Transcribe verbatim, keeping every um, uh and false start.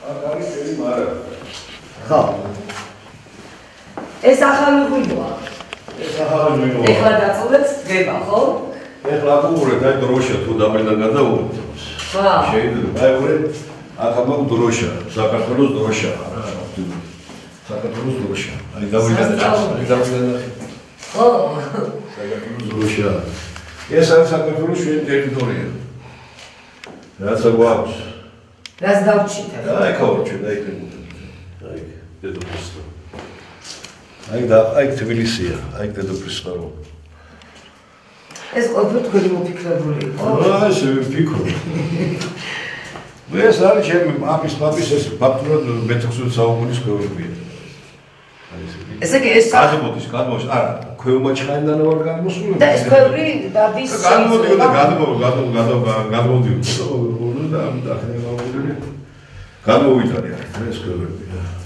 აქ არის შენი მარანი. ხო. ეს ახალი ღვინოა. ეს ახალი ღვინოა. ეხლა დაწოვეთ დგება, ხო? ეხლა აკურეთ, აი დროშა თუ დამედა გადავუვით. ხა. შეიძლება, აი ვერე აქ ამბობ დროშა, საქართველოს დროშა რა. საქართველოს დროშა. აი გავიდა, აი გავიდა. ხო. საქართველოს დროშა. ეს არის საქართველოს შენი ტერიტორია. რაც გვაქვს. რაც დავჭით. აი გავჭით, აი აი დედოფლის. აი და აი თბილისია, აი დედოფლის ხარო. ეს ყოველთვის თქვენი მოფიქრებული იყო. აა ეს ვფიქრობ. ეს არის ჩემი მამის პაპის ეს ფაქტურად მეექვსმეტე საუკუნის ქვევრებია. ესე იგი ეს გადმოდის, გადმოდის, არა, ქვევრმა ჩხაინდანა ვარ გადმოსული. და ეს ქვევრი დადის გადმოდიოდა, გადმოდიოდა, გადმოდიოდა, გადმოდიოდა და ამ და ხნევა მოდელი. გადმოვიტანე ეს ქვევრები.